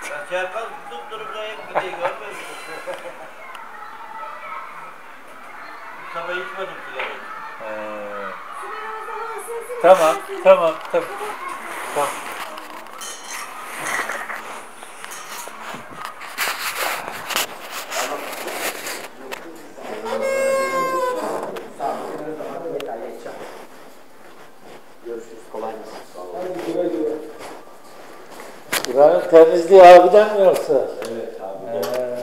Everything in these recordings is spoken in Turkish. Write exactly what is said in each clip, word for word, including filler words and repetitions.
Serkan tutup durup da hep gidiyor, görmüyor musun? Sabah içmedim sigarayı. Ee, tamam, tamam, tamam. Tamam. Görüşürüz. Kolay gelsin. Buranın temizliği abiden mi yoksa? Evet abi. Ee,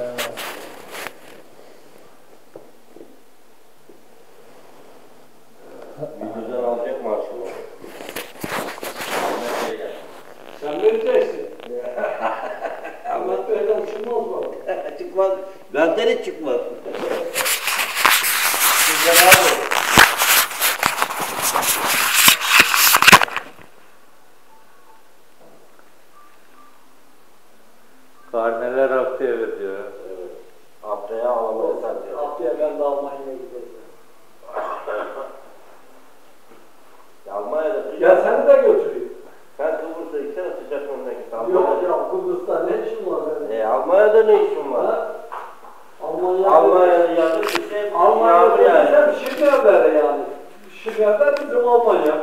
Videodan alacak maaşını. Sen vereceksin. Allah böyle çıkmaz mı? Çıkmaz, benden hiç çıkmaz. Güzel abi. karneler haftaya veriyor. Evet. Haftaya alamayı satıyor. Haftaya ben de Almanya'ya gideceğim. Almanya'da Ya seni de götüreyim. sen Kıbrıs'a gitsene sıcak memleket. Yok ya Kıbrıs'ta ne işin var benim? E, Almanya'da ne işin var? Ha? Almanya. Almanya'da yazın bir şey. Almanya'da yani. desem Şirinevler yani. Şirinevler bizim Almanya.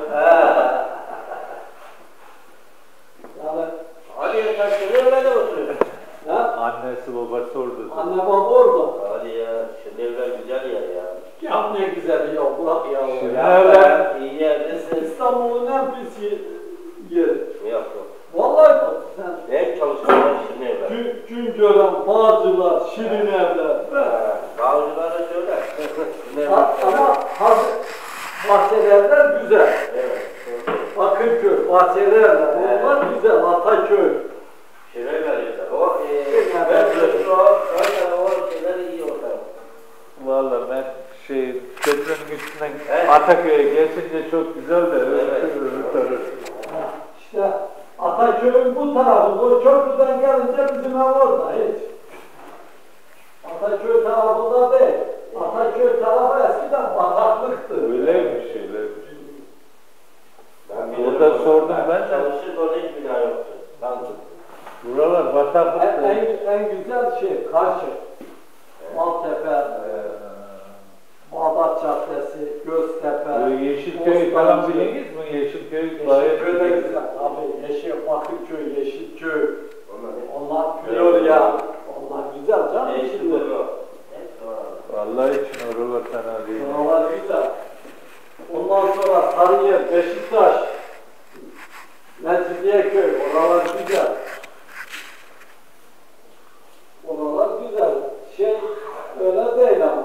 Yani. Hadi ya sen Şirinevler'de oturuyorsun. Ha? Annesi babası orada. Anne baba orada. Hadi ya Şirinevler güzel yer ya. Ya ne güzel ya bırak ya. Şirinevler. İyi yerdesin. İstanbul'un en pis yeri. Yok yok. Vallahi bak sen. Hep çalışanlar Şirinevler. Gün, gün gören bağcılar, şirin evler. Bağcılara söyle. Ha, ama hazır bahçelerler güzel. Evet. Bakırköy, bahçelerler. Onlar güzel, Ataköy. Şirinevler yeter. O eee ben diyorsun o öyle o şeyler iyi orada. Valla ben şey köprünün üstünden Evet. Ataköy'e geçince çok güzel de öbür Evet. öbür tarafı. Ha, İşte Ataköy'ün bu tarafında, o köprüden gelince bizim ev orada hiç. Ataköy tarafında değil. Ataköy tarafı eskiden bataklıktı. Öyleymiş öyleymiş. Ben Orada bilirim. sordum ben de. Çalışırken orada hiç bina yoktu. Ben Buralar En, bataklık. en, en güzel şey Karşı, Maltepe, Bağdat Caddesi, Göztepe, Bu Yeşilköy falan biliniz mi? Yeşilköy gayet Yeşilköy'de güzel. Tabii Yeşil, Bakırköy, Yeşilköy. onlar ne? Onlar Florya. Onlar güzel canım. Değişik şimdi. oluyor. Hepsi var. Vallahi için oralar fena değil. Oralar güzel. Ondan sonra Sarıyer, Beşiktaş, Mecidiyeköy, oralar güzel. Oralar güzel. Şey öyle değil ama.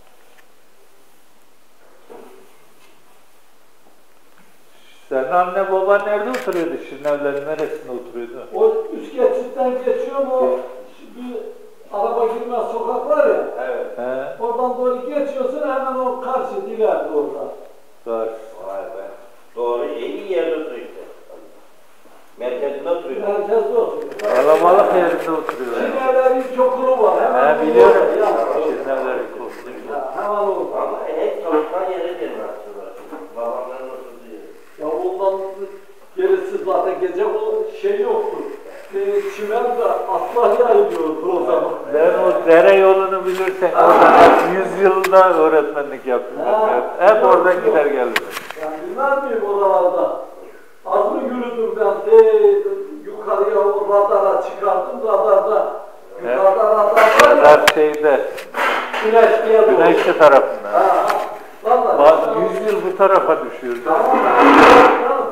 Senin anne baban nerede oturuyordu? Şirinevlerin neresinde oturuyordu? O üst geçitten geçiyor mu? Bir araba girmez sokak var ya. Evet. He? Oradan doğru geçiyorsun hemen o karşı dilerdi orada. Var. Vay be. Doğru. İyi bir yerde oturuyor işte. Merkezinde oturuyor. Merkezde oturuyor. Kalabalık yerinde oturuyor. Şirinevler ilkokulu var. Hemen He biliyorum. orada. Şirinevlerin ilkokulu. Ya, hemen orada. Ama hep çalışkan yere diyelim aslında. Babamların oturduğu yer. Ya ondan gerisi zaten gece o şey yoktu. E, çimen de atlar yayılıyordu o zaman. Ben o dere yolunu bilirsen orada hep yüz yılda öğretmenlik yaptım. Ha. Hep, hep oradan gider geldim. Ben bilmez miyim oralarda? Az mı yürüdüm ben de yukarıya o radara çıkardım radarda. Evet. Yukarıda radar var ya. Radar şeyde, Güneş diye doğru. güneşli tarafında. Ha, ha. Radar. Bak yüz yıl bu tarafa düşüyor. Tamam. Tamam.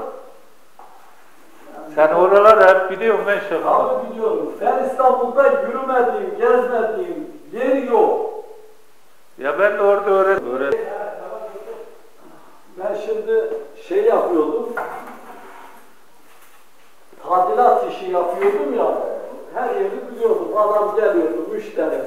Sen oraları hep biliyorsun ben şaka. Abi biliyorum. Ben İstanbul'da yürümediğim, gezmediğim yer yok. Ya ben de orada öğret. öğret. Ben şimdi şey yapıyordum. Tadilat işi yapıyordum ya. Her yeri biliyordum. Adam geliyordu, müşteri.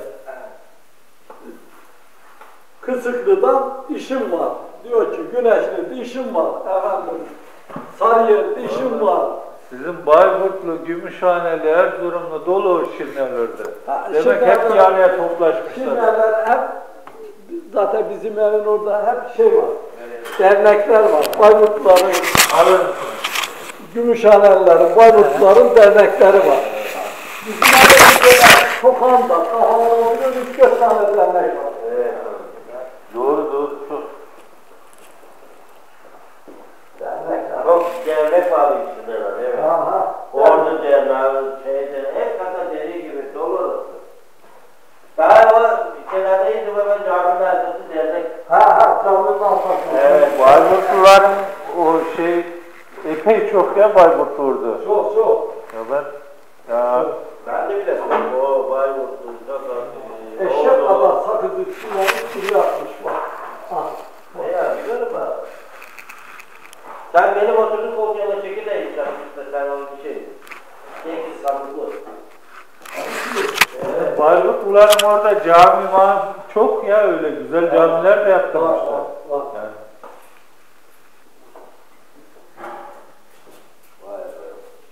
Kısıklı'dan işim var. Diyor ki Güneşli'de işim var. Efendim Sarıyer'de işim var. Sizin Bayburtlu, Gümüşhaneli, Erzurumlu dolu o Şirinevler'de. Ha, Demek Şirinevler- hep yanıya toplaşmışlar. Şirinevler hep zaten bizim evin orada hep şey var. Dernekler var. Bayburtluların, Alın. Gümüşhanelilerin, Bayburtluların dernekleri var. Bizim ailede sokağında, kahvaltı oluyor, üç beş tane dernek var. Evet. Doğru doğru çok. Dernek. Çok devlet var içinde var. Evet. Aha. Ordu derneği, şeyde, hep kata dediği gibi dolu orası. Daha o kenardaydı ve ben caminin arkası dernek. Ha ha, camının altında. Evet. Bayburtluların o şey epey çok ya Bayburtlu orada. Çok çok. Ya ben ya Ben de bile o Bayburtlu, Kaka, Eşek kadar sakızı çiğnemiş, kuru yapmış bak. Ha. Ne ya, biliyorum abi. Sen benim oturduğum koltuğuma çekil de içeceğim işte, sen onun bir şey. Sekiz sandıklı. Evet. Bayburtluların orada cami var çok ya öyle güzel camiler de yaptırmışlar. Var, var. Yani. Vay be.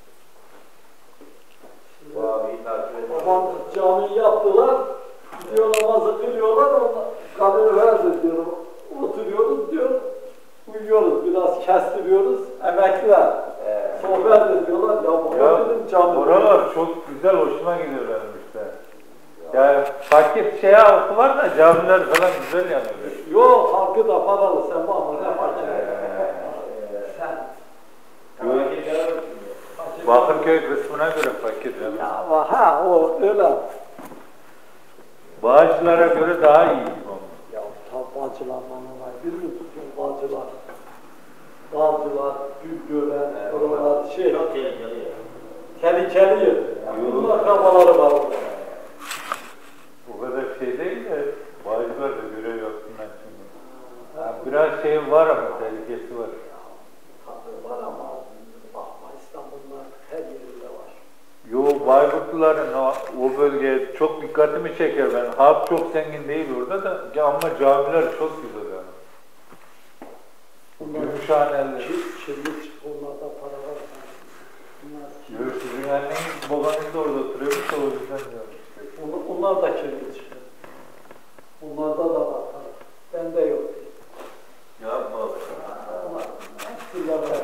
Bu abiyi takip et. Babam camiyi yaptılar, gidiyor namazı kılıyorlar, onlar kalıyor verdi diyor, oturuyoruz diyor, uyuyoruz, biraz kestiriyoruz, emekliler. Evet. Sohbet ediyorlar, ya baba Ya dedim cami. oralar çok güzel hoşuma gidiyor benim işte. Ya fakir şey halkı var da camiler falan güzel yanıyor. Yok, halkı da paralı, sen bana ne fakir. Sen. Bakırköy kısmına göre fakir canım. Ya ama ha, o öyle. Bağcılara göre daha iyi. Ya tam bağcılarla olay, bir mi tutuyor bağcılar? Bağcılar, Gülgören, oralar şey, Çok tehlikeli ya. tehlikeli yer. Bunun akrabaları var orada. O kadar şey değil de Bağcılar da görev yapsınlar şimdi. Yani biraz şey var ama tehlikesi var. Tabii var ama bakma İstanbul'da her yerinde var. Yo Bayburtluların o, o bölgeye çok dikkatimi çeker ben. Halk çok zengin değil orada da ama camiler çok güzel yani. Gümüşhaneli. Kirli çık, onlarda para var. Bunlar kirli. Yo, sizin anneniz babanız da orada oturuyormuş da o yüzden diyorum işte. Onlar, onlar da kirli çıkıyor. Onlarda da var para. Bende yok. Yapma be. Onlar hepsi yalan.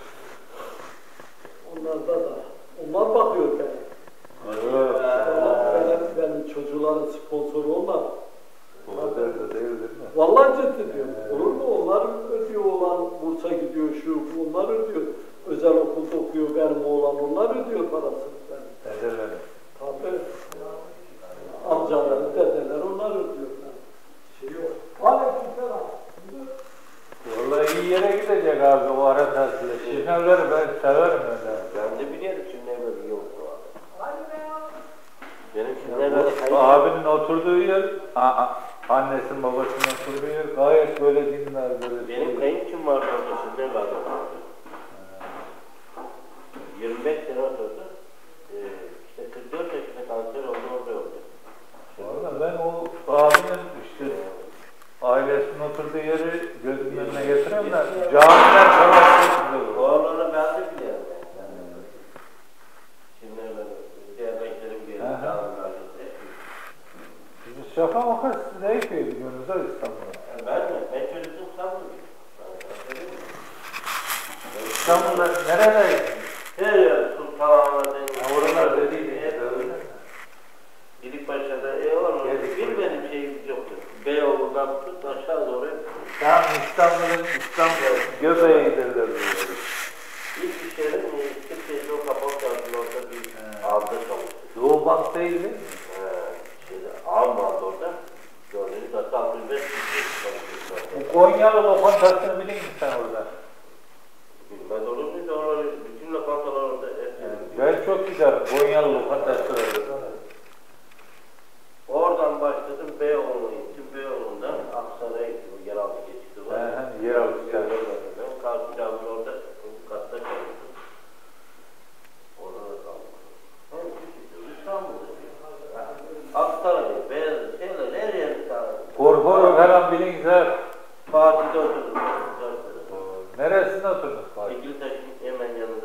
Onlarda da. Onlar bakıyor beni. Evet. Benim, benim çocukların sponsoru onlar. O kadar da değil değil mi? Vallahi ciddi diyorum. Olur mu? Onlar ödüyor, olan Bursa gidiyor, şu bu, onlar ödüyor. Özel okulda okuyor benim oğlan, onlar ödüyor parasını. Ben. Dedeler. Tabii. Amcaları, dedeler onlar ödüyor. Şey yok. Aleykümselam. Vallahi iyi yere gidecek abi o ara tatilde. Şirinevleri ben severim öyle. Ben de biliyorum şimdi evde yok bu abi. Benim şimdi Bu evde abinin oturduğu yer, a, a, annesinin babasının oturduğu yer gayet böyle dinler böyle. Benim şey. kayınçım vardı orada, şimdi vardı orada. yirmi beş sene oturdu. Ee, işte kırk dört yaşında kanser oldu, orada oldu. Valla ben o abinin işte ailesinin oturduğu yeri gözümün önüne getireyim de camiler falan çok güzel olur. Oraları ben de biliyorum. Yani. Şimdi ben derneklerim geldi, Aha. camilerle. Siz şaka maka siz ne köy biliyorsunuz ha İstanbul'da? Ben mi? Ben çocukluğum İstanbul'da. İstanbul'da neredeydin? Her yer Sultanahmet'in. Oralar dediydin. Gidikpaşa'da e var mı? Bilmedim şey yoktu. Beyoğlu'ndan tut aşağı doğru. Tam İstanbul'un İstanbul göbeğidir de böyle. İlk iş yerim Türkiye'de o kapalı tarafında orada bir ağda çalıştı. Doğu Bank değil mi? Ee, şeyde ağam vardı orada. Gördüğünüz hatta altmış beş kişi çalışıyor. Bu Konyalı lokantasını bilin mi sen orada? Bilmez olur muydu? Oraları, bütün lokantalar orada. Yani ben çok giderim Konyalı lokantası orada. Oradan başladım Beyoğlu'na gittim. Beyoğlu'ndan Aksaray'a gittim. Yeraltı geçişi var. He he, yeraltı çalışıyor. Karşı caminin orada katta çalıştım. Orada da kaldım. Hem İstanbul'da. Aksaray'da, Beyaz, şeyler, her yer İstanbul'da. Korkoro falan bilin Fatih'te oturdum. Neresinde oturdunuz Fatih? İkili taşın hemen yanında.